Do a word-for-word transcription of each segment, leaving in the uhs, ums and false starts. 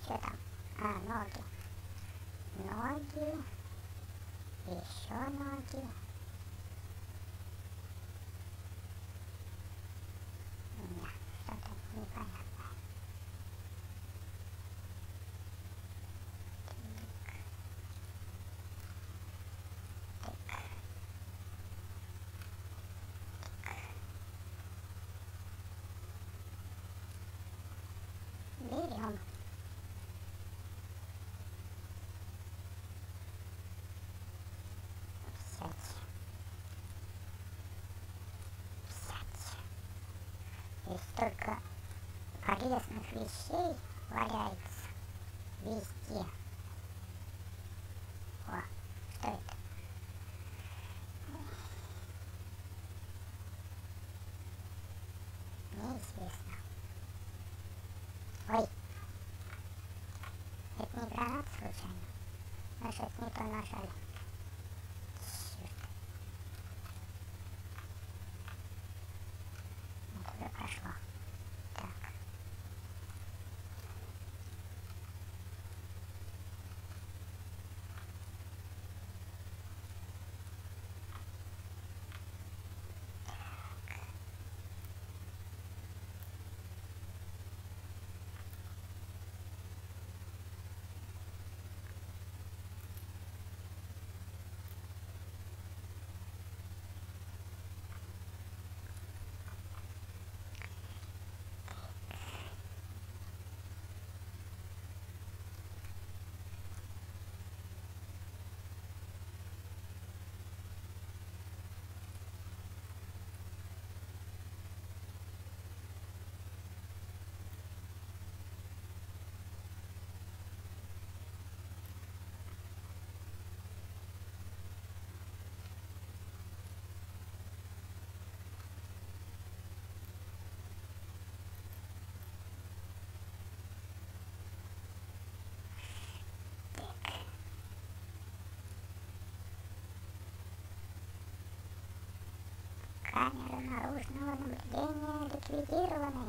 Что там? А, ноги. Ноги. Еще ноги. Нет, что-то непонятное. Берем. Взять. Взять. Здесь столько полезных вещей валяется везде. О, что это? Неизвестно. Ой. Это не гранат случайно? Мы что-то не то нажали. Черт. Это уже прошло. Так. Камеры наружного наблюдения ликвидированы.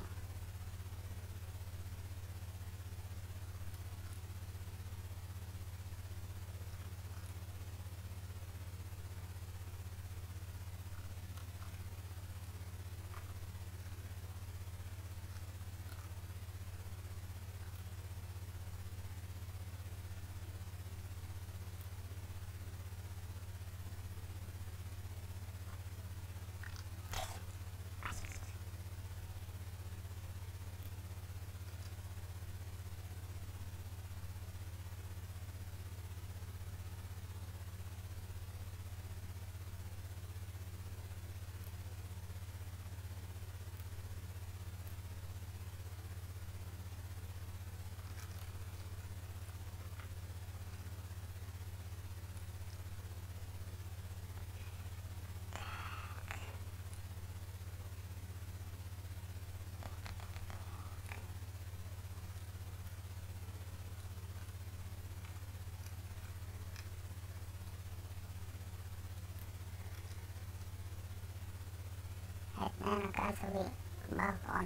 Это, наверное, газовый баллон.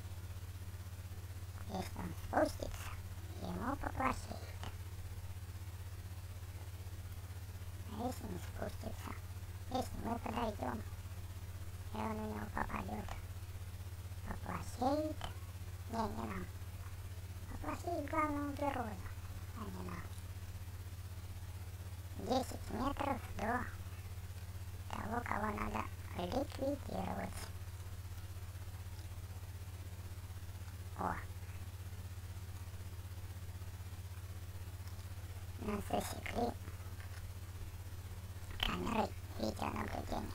Если он спустится, ему поплохеет. А если не спустится, если мы подойдем, и он у него попадет, поплохеет. Не, не нам. Поплохеет главному герою, а не нам. десять метров до того, кого надо ликвидировать. О! Нас засекли камерой видеонаблюдения.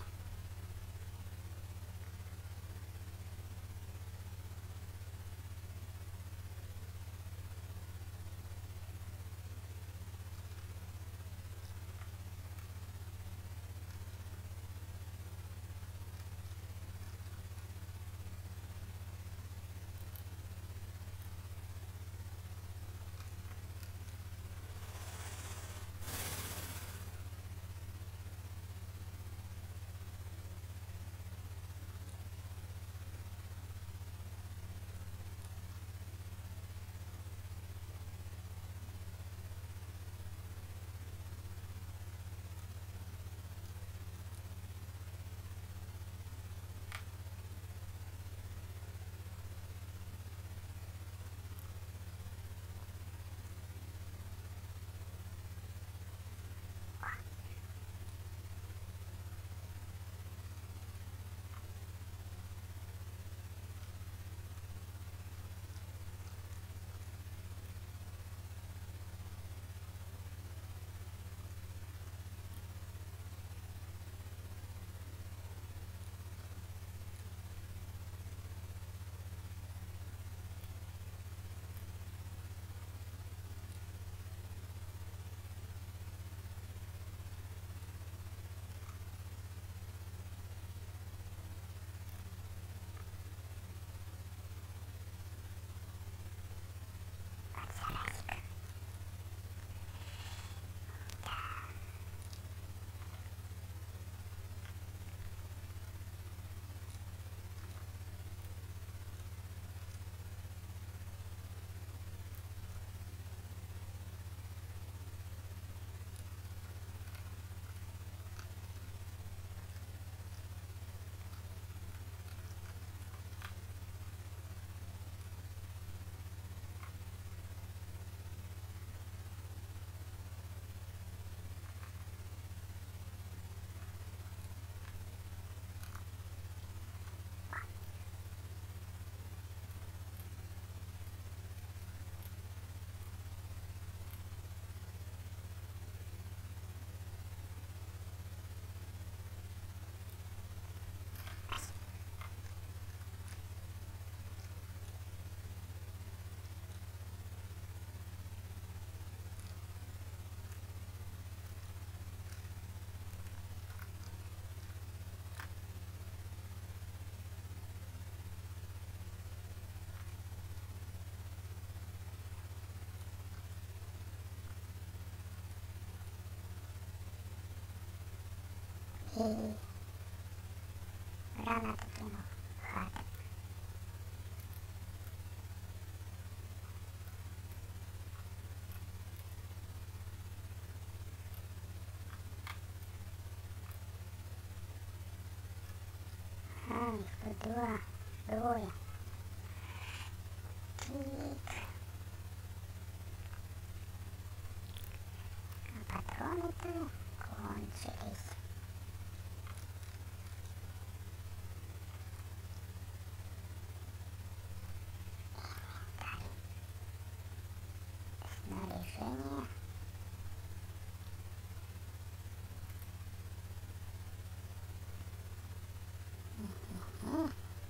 И гранату кинул в хату. А, их тут два, двое. Тик. А патроны-то кончились. Снаряжение. Угу.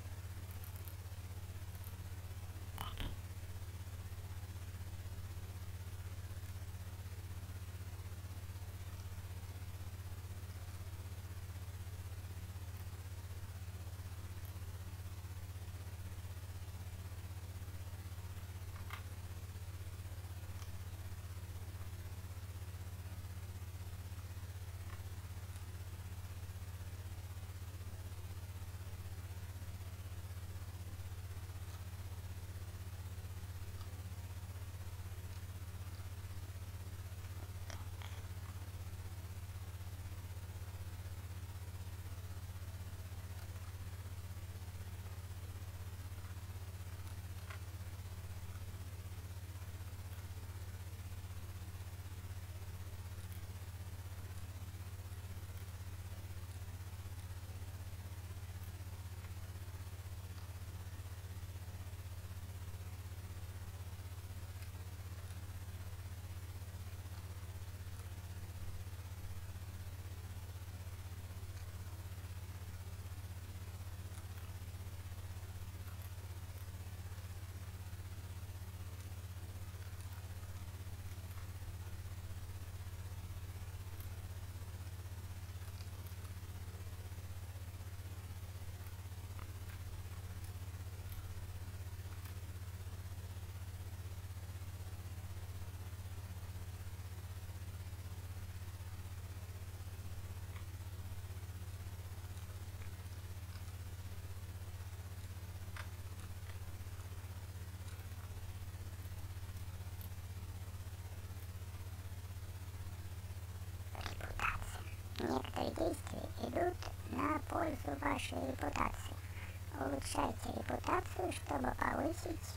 Некоторые действия идут на пользу вашей репутации. Улучшайте репутацию, чтобы повысить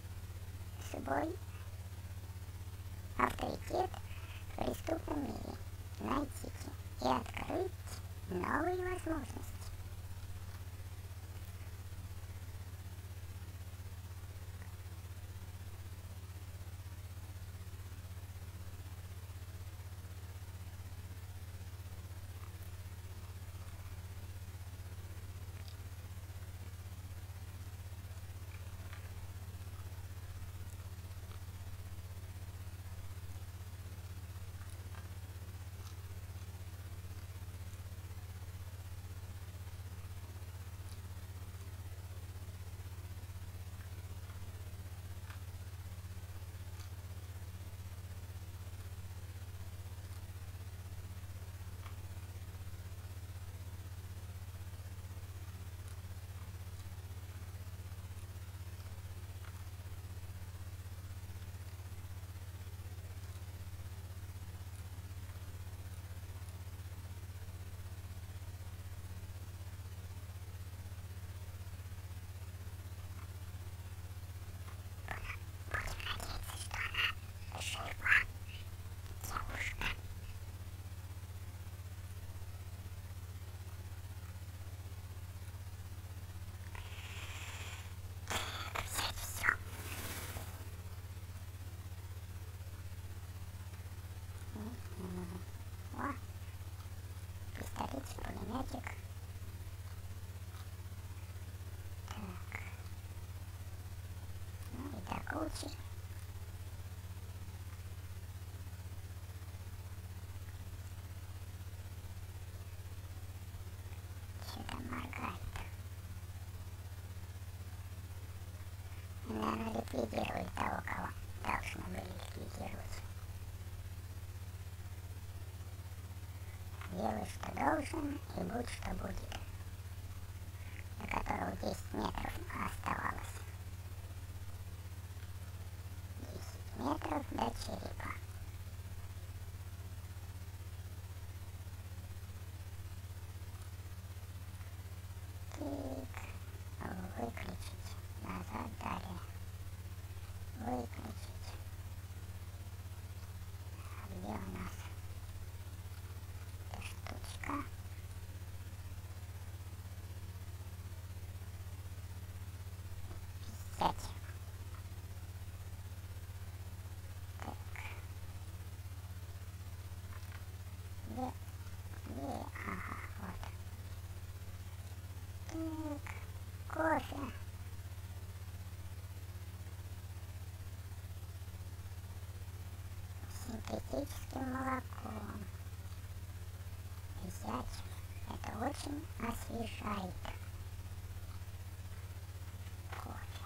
свой авторитет в преступном мире. Найдите и открыть новые возможности. О, пистолет, пулеметик. Так. Ну и до кучи. Что-то моргает. Наверное, ликвидирует того, кого должны были ликвидировать. делай, что должен, и будь, что будет. До которого десять метров оставалось. десять метров до черепа. Тик. Выключить. Назад далее. Выключить. А где у нас эта штучка? Пять. Так. Где? Где? Ага, вот. Так. Кофе. Синтетическим молоком. Взять. Это очень освежает. Кофе.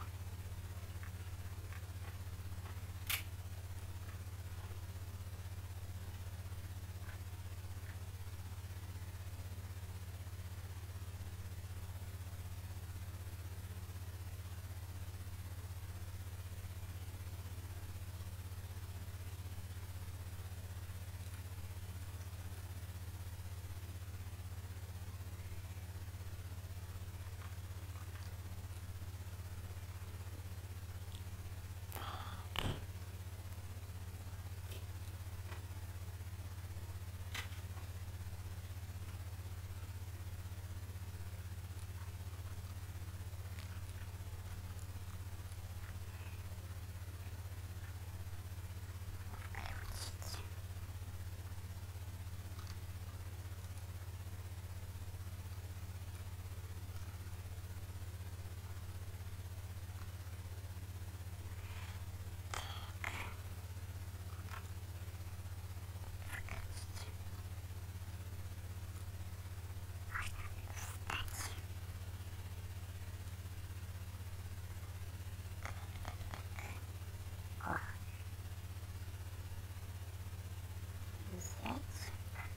Взять.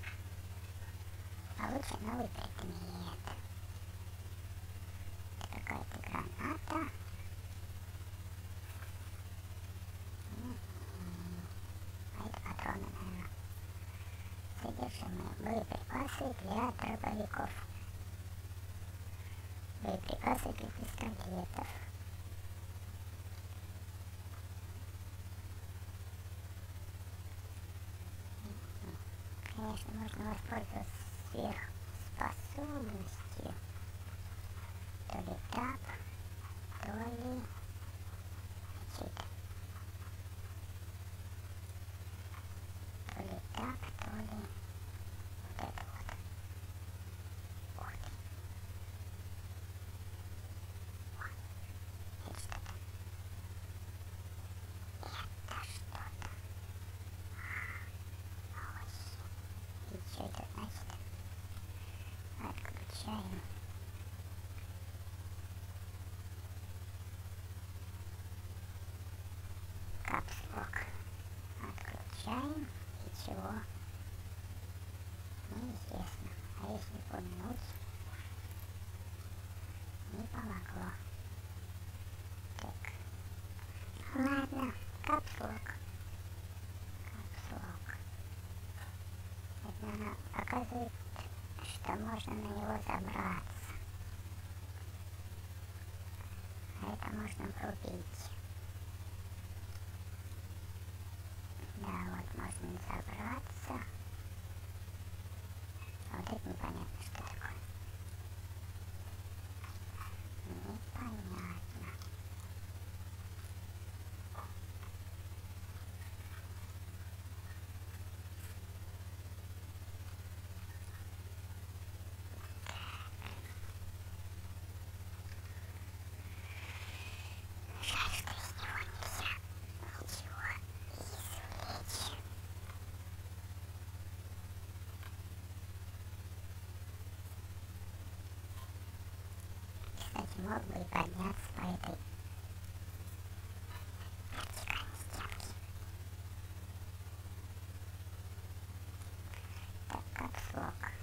А лучше новый предмет. Это какая-то граната. А это патроны, наверное. Содержимое. Боеприпасы для дробовиков. Боеприпасы для пистолетов. Конечно, можно воспользоваться сверхспособностью. То ли тап, то ли чит. То ли тап, то ли вот это вот. Ух ты. Это что-то. Это что-то. Ой. И что это значит? Отключаем. Капслок. Отключаем. И чего? Неизвестно. А если пульнуть? Не помогло. Так. Ладно. Капслок. Капслок. Это она показывает, что можно на него забраться. А это можно врубить. Да, вот можно забраться. А вот это непонятно, что такое. Непонятно. Жаль, что из него нельзя ничего извлечь. Кстати, мог бы и подняться по этой вертикальной стенке. Так, капслок.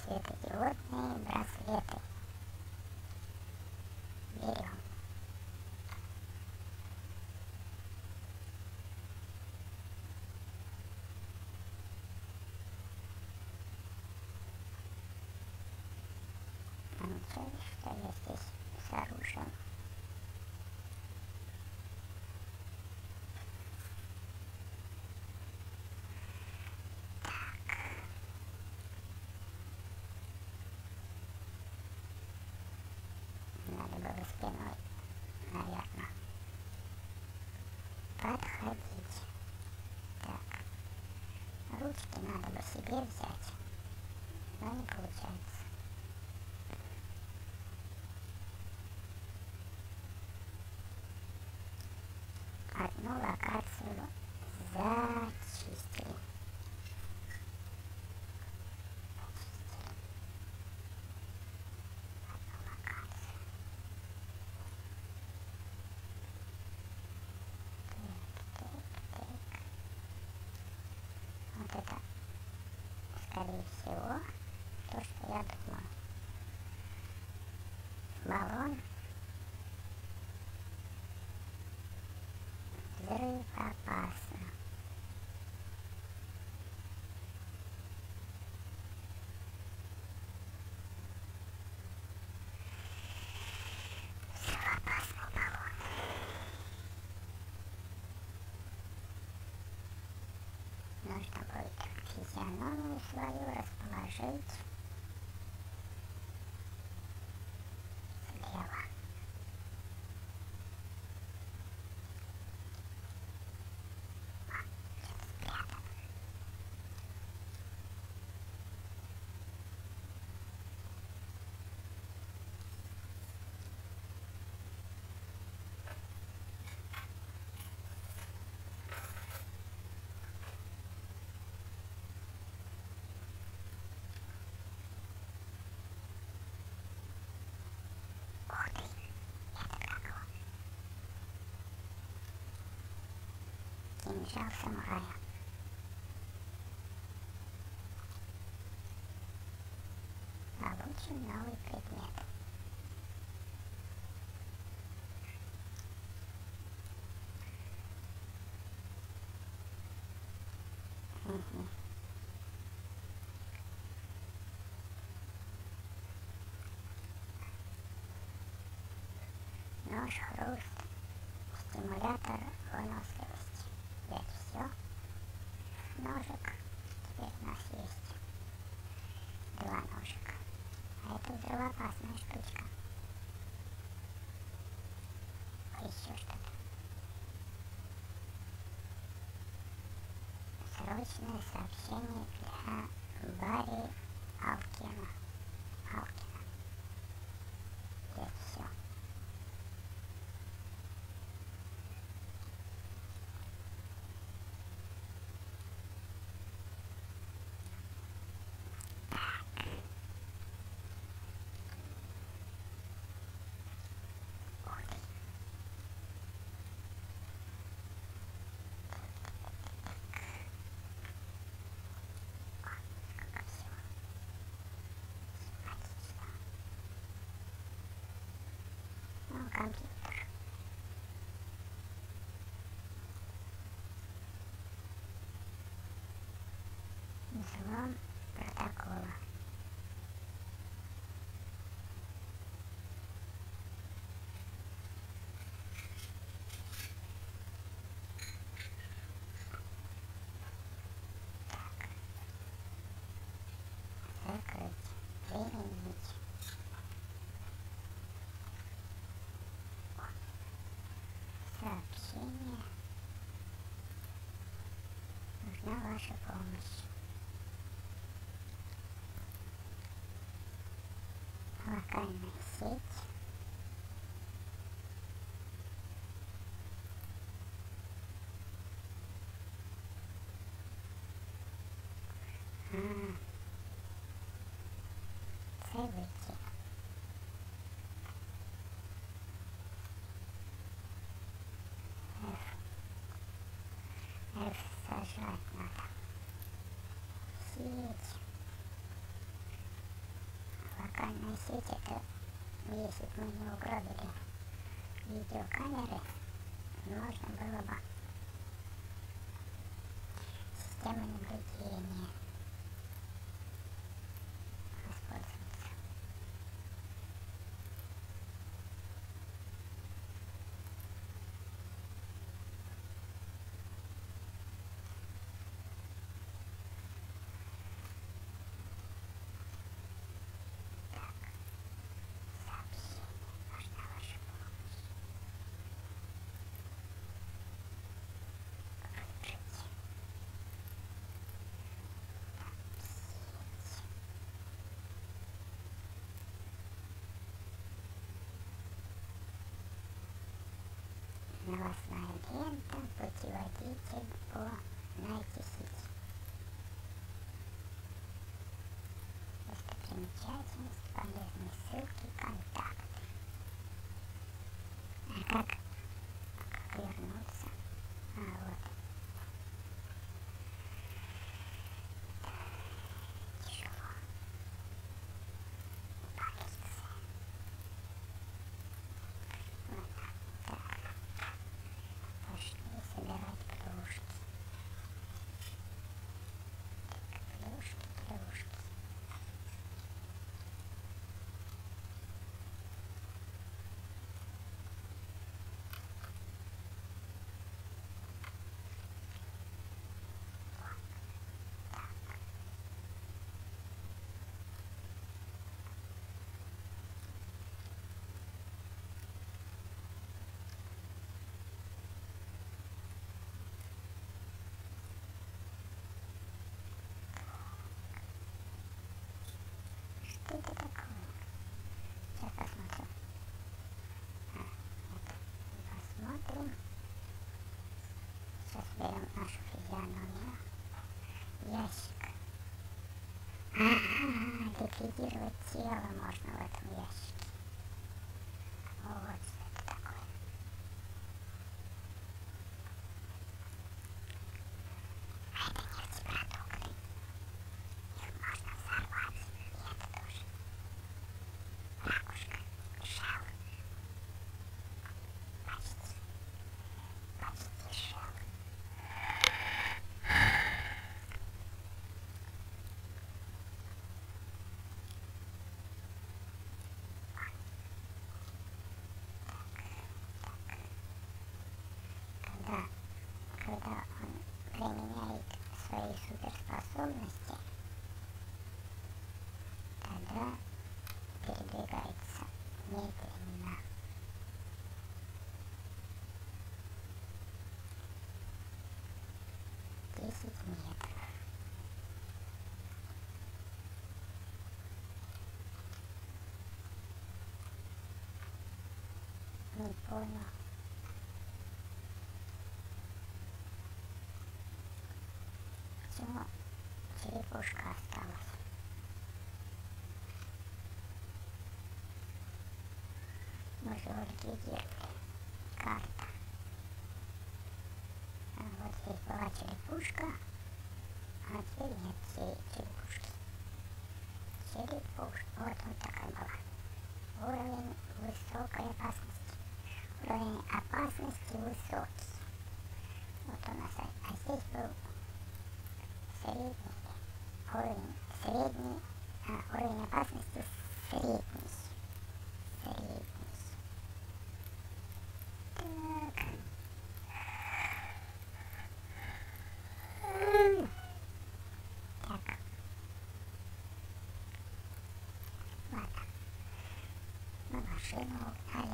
светодиодные браслеты. Берем. Замечали, что я здесь с оружием. Надо было спиной, наверное, подходить. Так, ручки надо бы себе взять, но не получается. Одну локацию зачистили. Вот это, скорее всего, то, что я думал. Баллон. Взрывоопасно. Взрывоопасный баллон. Нужно будет физиономию свою расположить слева. Спрятан. Ух ты, это какого? Кинжал самурая. Получим новый предмет. Угу. Нож, хруст, стимулятор выносливости. Это все. Ножик. Теперь у нас есть два ножика. А это взрывоопасная штучка. Еще что-то. Срочное сообщение для Барри Алкина. Алкина. Это все. Компьютер. Взлом протокола. Закрыть. Применить. Сообщение. Нужна ваша помощь. Локальная сеть. А, цель выйти. F. F сажать надо. Сеть. вертикальная сеть, это если бы мы не угробили видеокамеры, можно было бы системой наблюдения воспользоваться. Новостная лента, путеводитель по найти-сети. Достопримечательность, полезные ссылки, контакты. А как, как вернуться? А вот. Тяжело. Полиция. Ладно, так. Пошли собирать плюшки. Плюшки, плюшки. Что это такое? Сейчас посмотрим. А, это посмотрим. Сейчас берем нашу физиономию. Ящик. А, ликвидировать тело можно в этом ящике. Вот что это такое. А это нефтепродукты. Их можно взорвать. И это тоже. Ракушка. Шел. Почти. Почти шел. Когда, когда он применяет свои суперспособности, тогда передвигается медленно. Десять метров. Не понял. Почему черепушка осталась? Мы же его ликвидировали. Карта. А вот здесь была черепушка, а теперь нет черепушки. Черепушка. Вот вот такая была. Уровень высокой опасности. Уровень опасности высокий. Вот у нас, а здесь был средний уровень, средний, а, уровень опасности средний. Средний. Так. Так. Ладно. Мы машину угнали.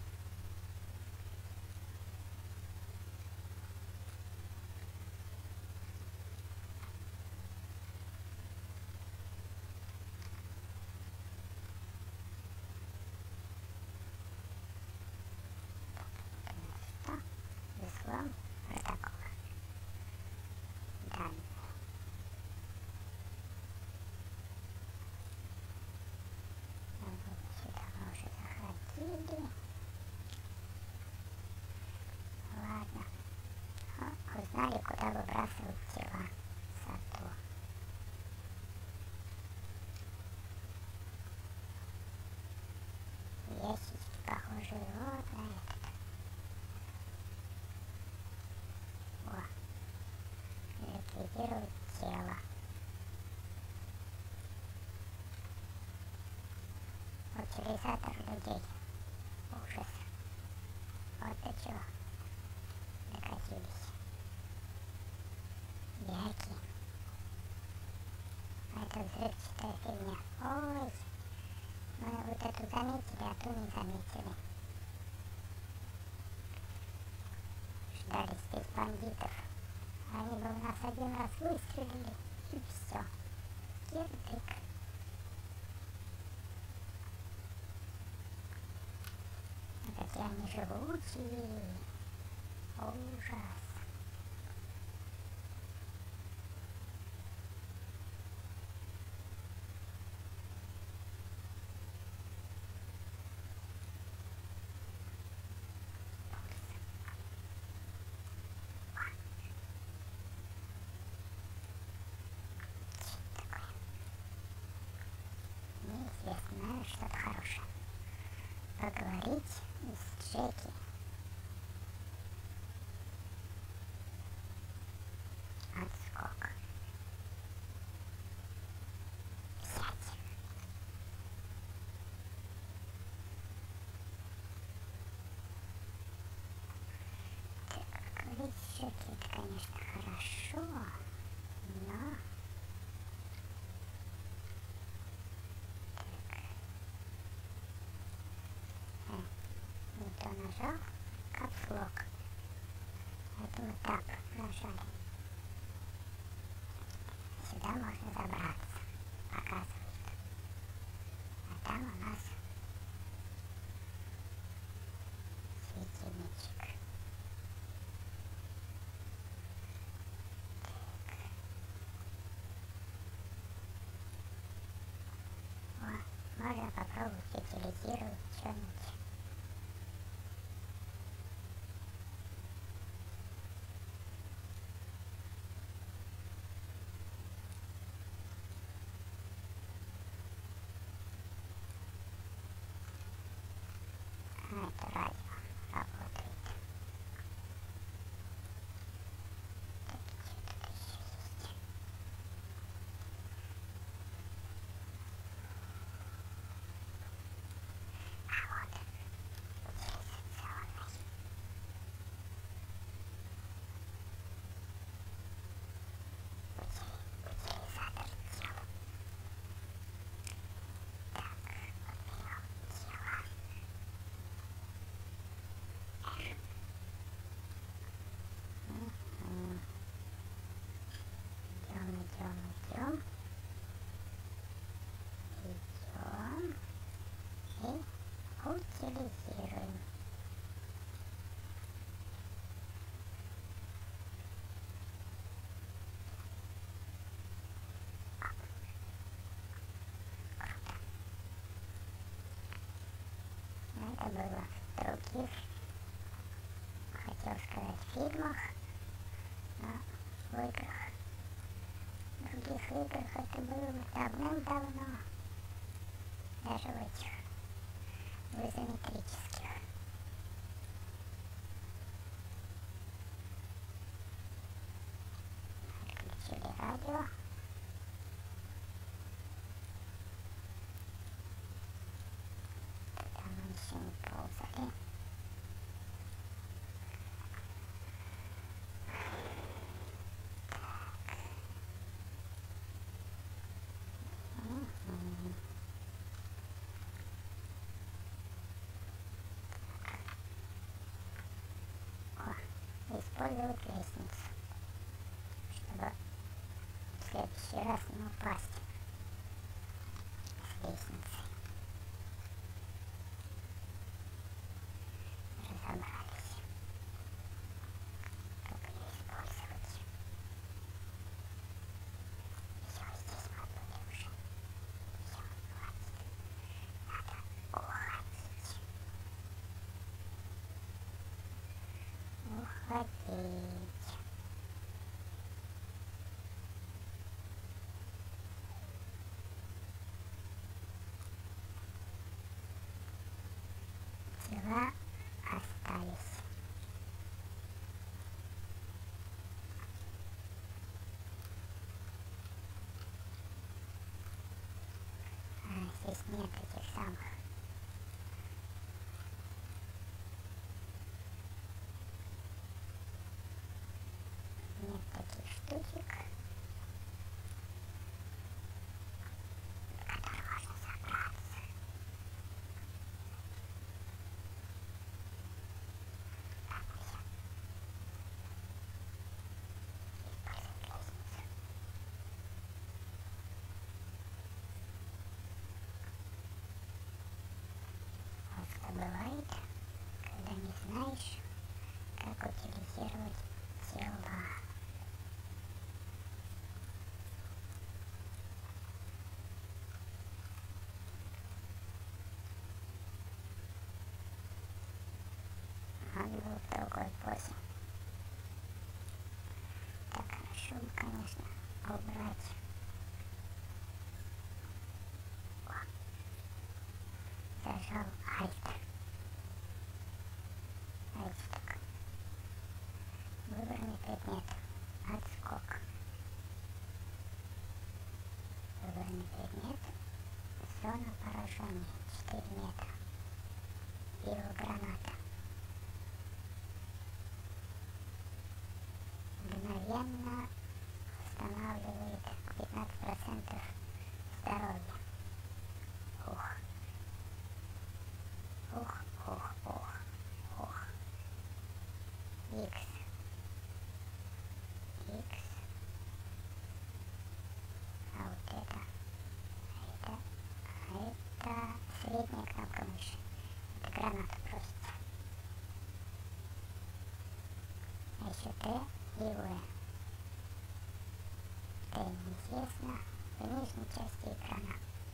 Взлом протокола. Данные. Ну вот сюда мы уже заходили. Ладно. О, узнали, куда выбрасывать тела. Сато. стабилизировать тело. Утилизатор людей. Ужас. Вот до чего докатились. Яки. Это взрывчатая фигня. Ой. Мы вот эту заметили, а ту не заметили. Ждали здесь бандитов. Они бы у нас один раз выстрелили, и все. Кирдык. А какие они живучие. Ужас. Неизвестно, что-то хорошее. Поговорить с Джеки. Отскок. Взять. Так, поговорить с Джеки, это, конечно, хорошо, но... Не то нажал, капслок. Поэтому тап нажали. Сюда можно забраться, показывает. А там у нас светильничек. О, можно попробовать утилизировать что-нибудь. Это радио работает. Так, что-то еще есть. А вот, утилизационный. Утили, утилизатор тела. Так, вот берем тело. Идем, идем, идем. Идем. И утилизируем. Но это было в других, хотел сказать, фильмах, но в играх. В других играх это было давным-давно. Даже в этих, в изометрических. Отключили радио. Там мы еще не ползали. Мгм. О, использовать лестницу, чтобы в следующий раз не упасть с лестницы. Разобрались, как ее использовать. Все, здесь мы были уже. Все, хватит. Надо уходить. Уходить. Тела остались. такой позе. Так, хорошо бы, конечно, убрать. О, зажал Alt. Alt так. Выбранный предмет. Отскок. Выбранный предмет. Зона поражения. четыре метра. Биограната. Мгновенно восстанавливает пятнадцать процентов здоровья. Ух. Ух, ух, ух, ух. X. X. А вот это. Это. Это средняя кнопка мыши. Это граната просто. А еще Т и В. Т неизвестно в нижней части экрана.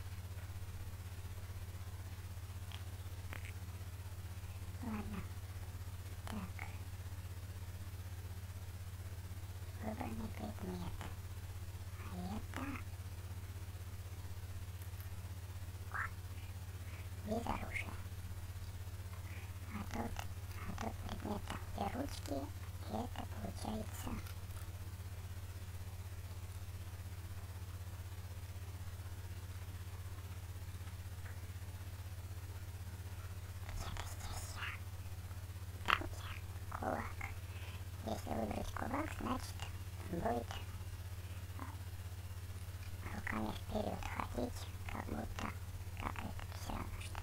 Ладно. Так. Выбранный предмет. А это... О, без оружия. А тут, а тут предмет там, где ручки, и это получается... Где-то здесь я. Там я. Кулак. Если выбрать кулак, значит будет руками вперед ходить, как будто, как это все равно что.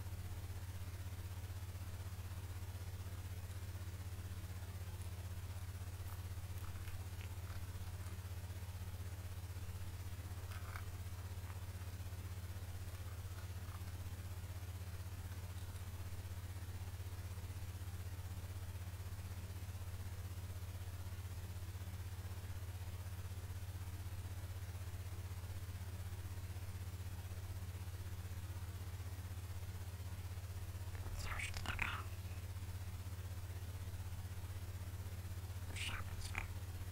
Девушка такая. Шапочка.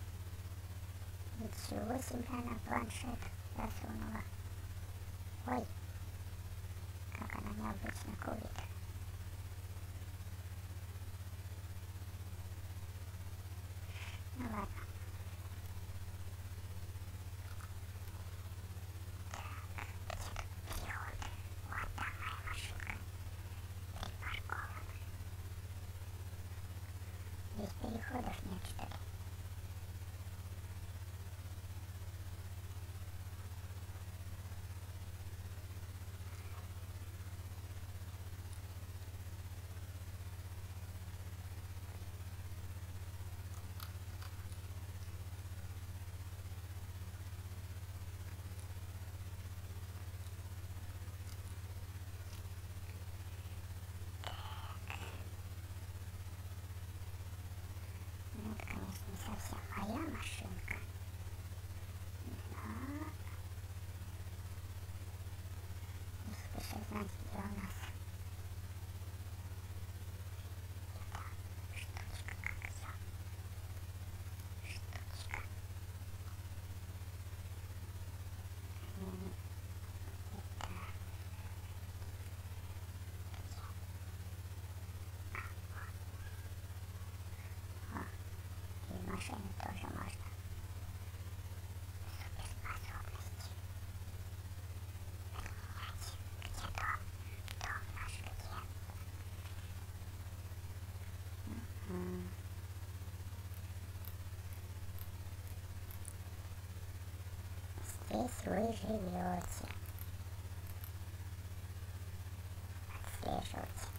Ничего себе она планшет засунула. Ой, как она необычно курит. Ну ладно. Переход. Вот там моя машинка. Припаркована. Здесь переходов нет, что ли? Ну, это, конечно, не совсем моя машинка. Но... Если бы еще знать, где у нас эта штучка, как ее. Штучка. М, Это... О, из машины тоже можно. Суперспособности. Принять. Где дом? Дом наш где? М. Здесь вы живете. Отслеживать.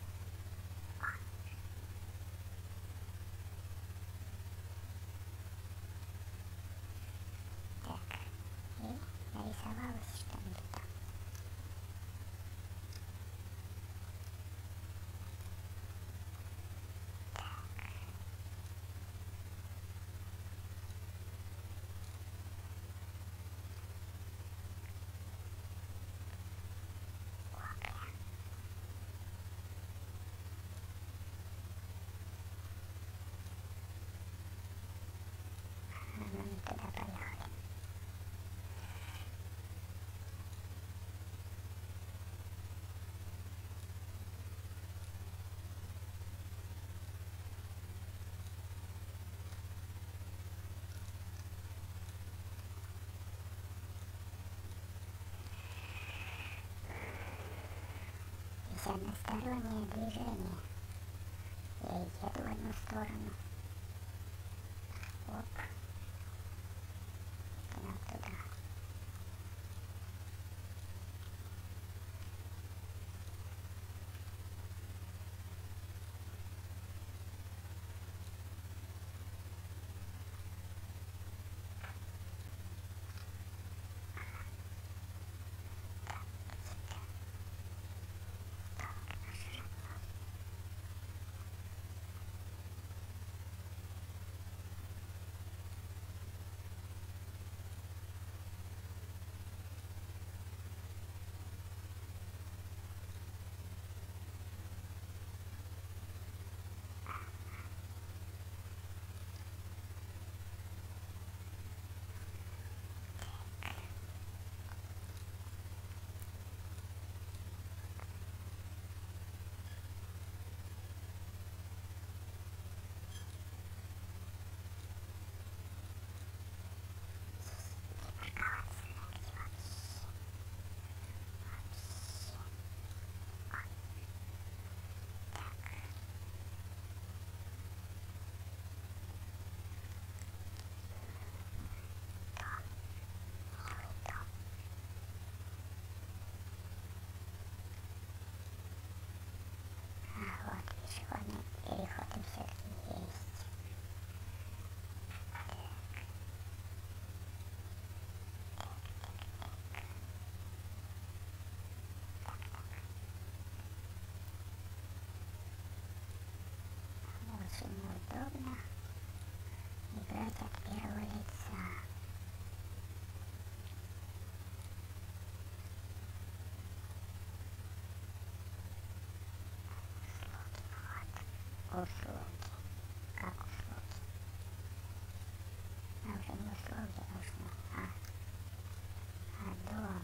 Так, и нарисовалось что-нибудь там. на стороннее движение. Я еду в одну сторону. Оп. И нам туда. Пешеходный переход им все-таки есть. Очень неудобно играть от первого лица. Услуги. Как услуги? А уже не услуги нужны, а, а дом.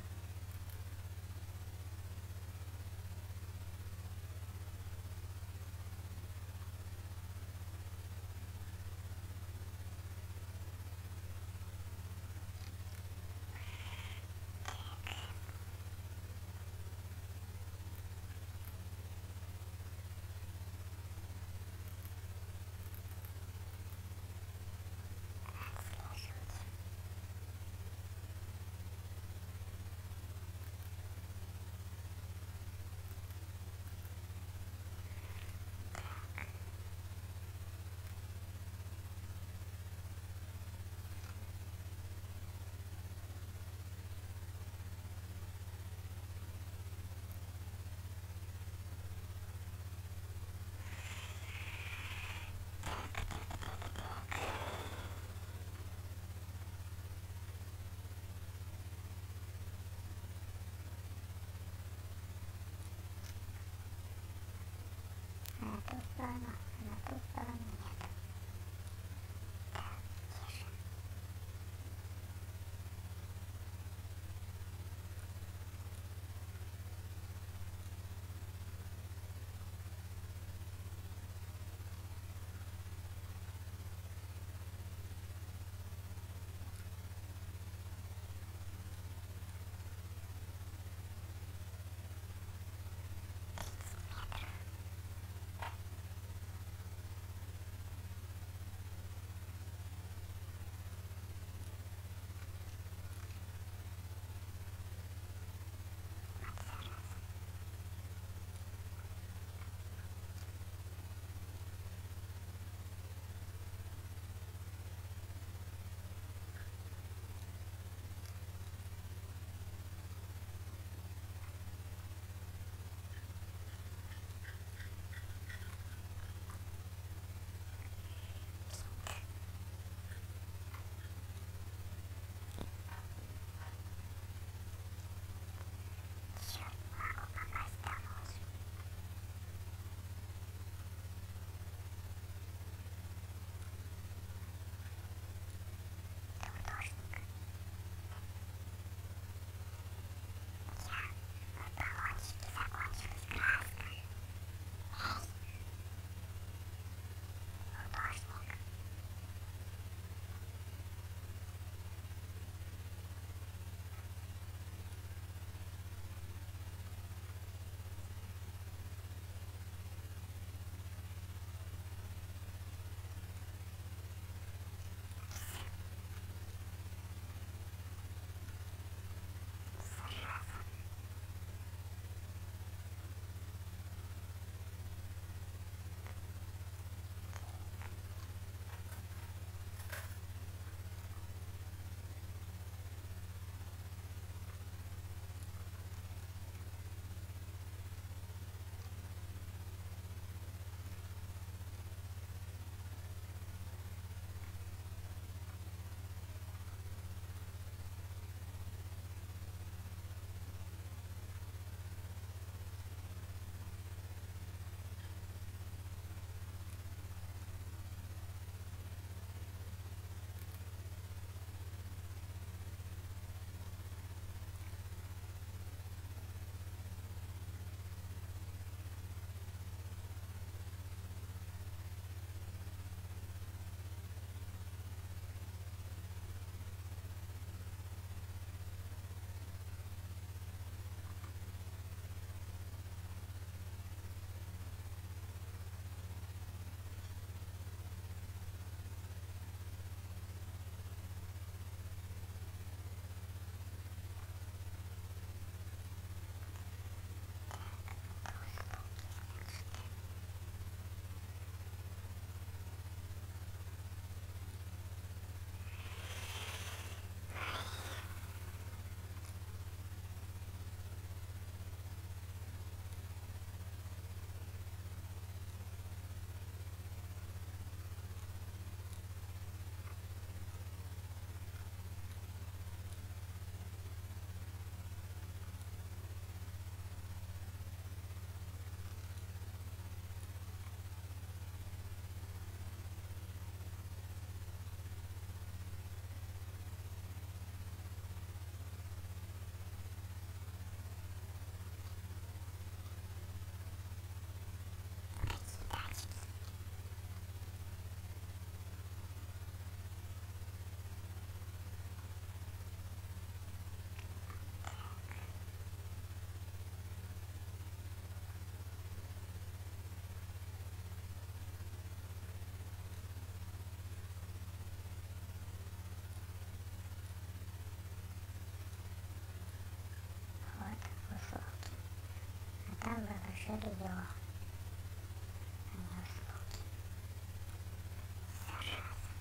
жилье, а не услуги. Зараза.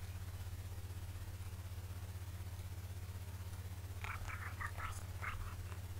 Как там оно попасть, непонятно.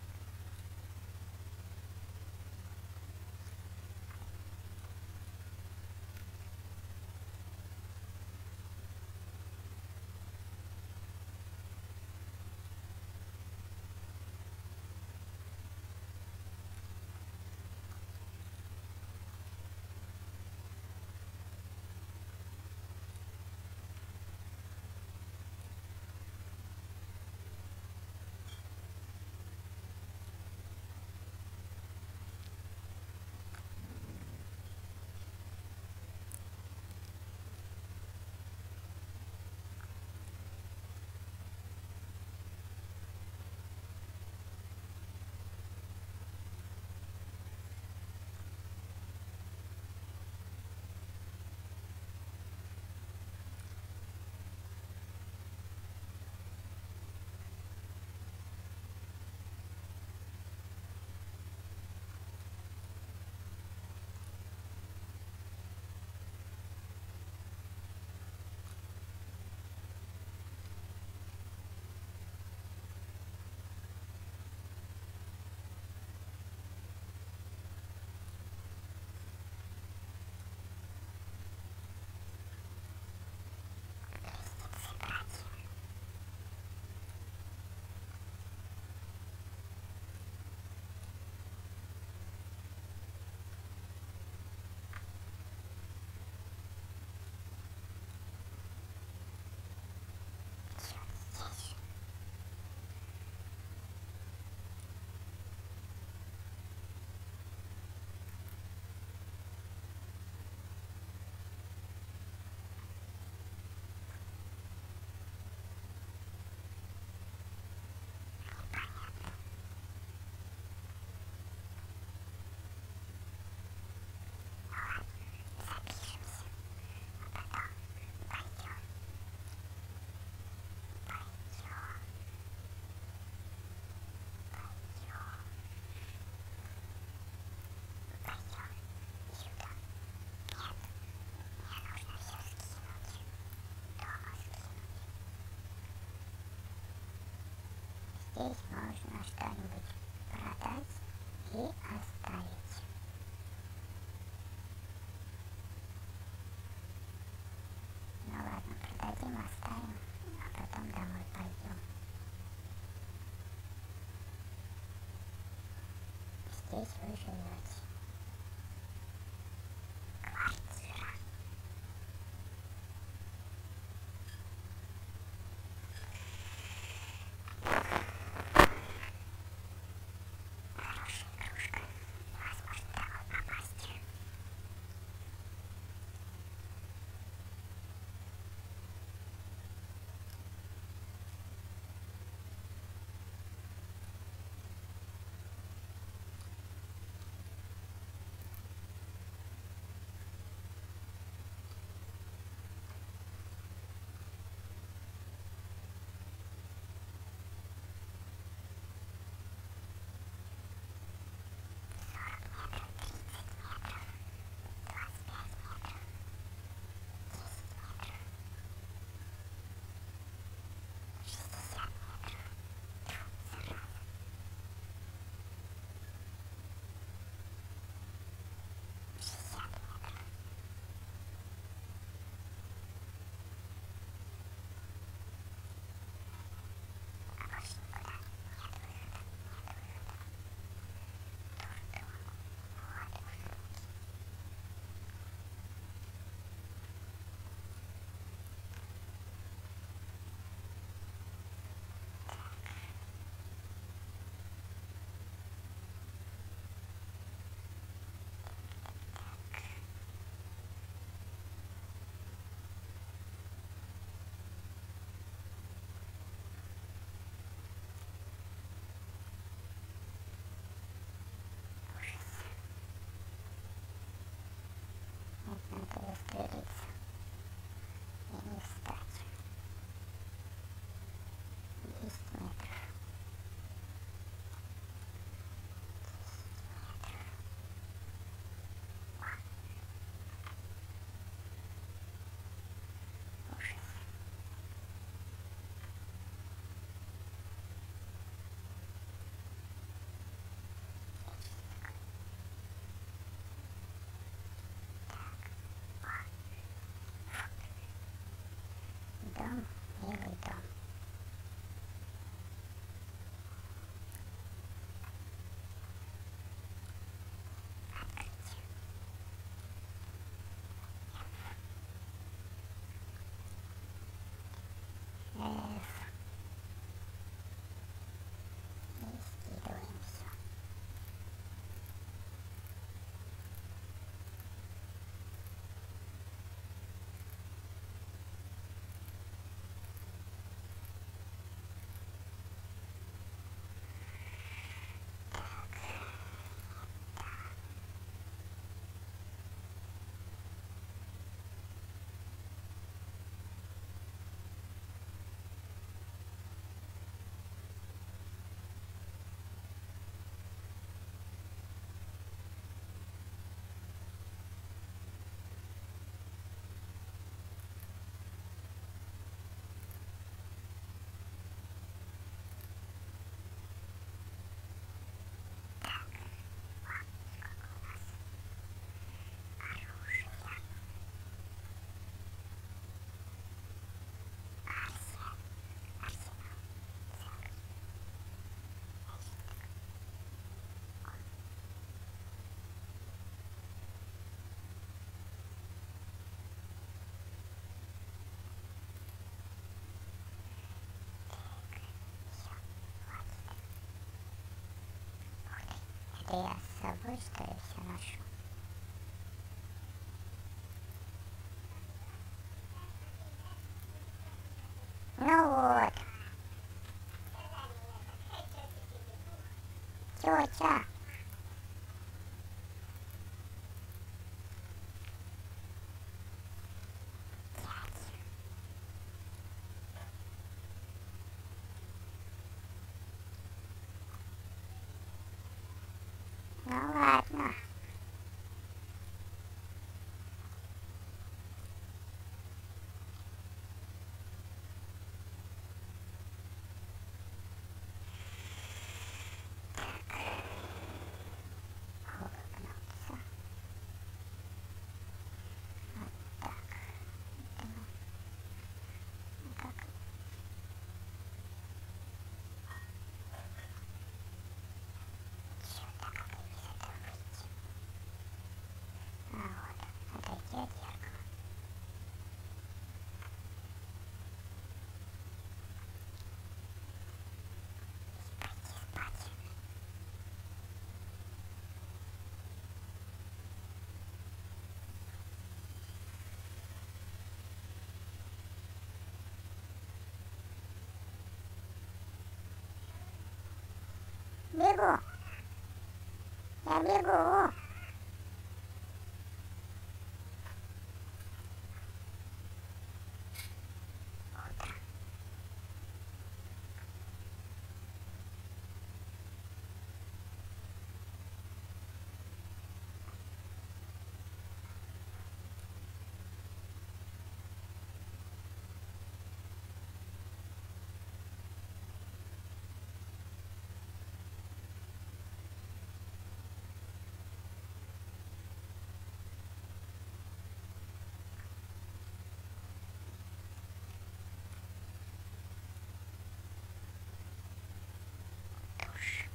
Здесь можно что-нибудь продать и оставить. Ну ладно, продадим, оставим, а потом домой пойдем. Здесь вы живете. Квартира. Хорошая игрушка. Невозможно домой попасть. Надо застрелиться и не встать. Десять метров. Это я с собой, что ли, все ношу? Ну вот. Тётя. Ну ладно. Улыбнуться. Вот так. Думаю, как чё-то как из этого выйти. А вот, отойти от зеркала. И пойти спать. Бегу. Я бегу. Душ.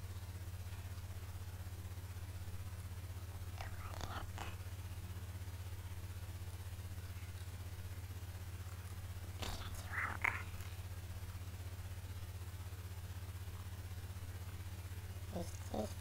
Переодевалка. И здесь